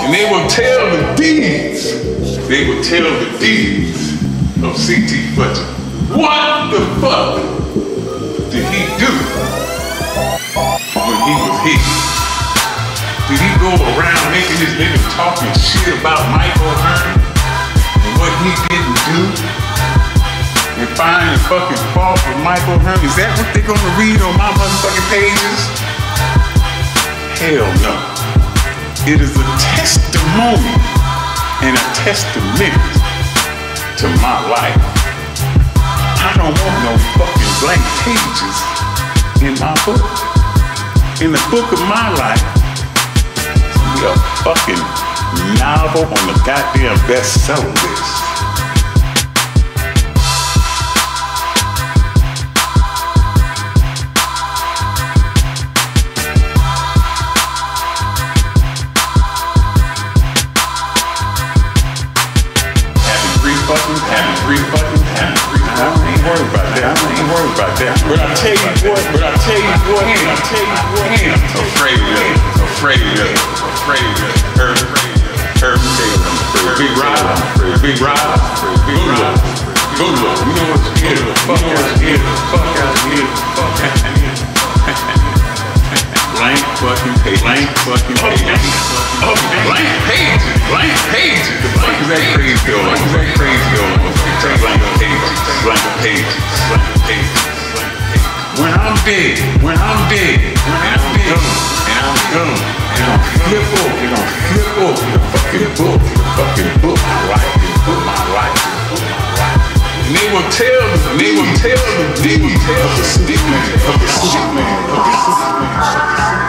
And they will tell the deeds. They will tell the deeds of C.T. Fletcher. What the fuck did he do when he was here? Did he go around making his living talking shit about Michael Hearn and what he didn't do? And finding fucking fault with Michael Hearn? Is that what they're gonna read on my motherfucking pages? Hell no. It is a testimony and a testament to my life. I don't want no fucking blank pages in my book. In the book of my life, be a fucking novel on the goddamn bestseller list. I ain't worried about that. But I tell you what, I'm afraid of it. Big Rod. Go look. You know what's here? Fuck out here. Blank fucking page. Blank pages. The fuck is that crazy going? Blank pages. When I'm dead, and I'm gone, and I'm flip over the fucking book, my life. And they will tell the deeds of the stick man.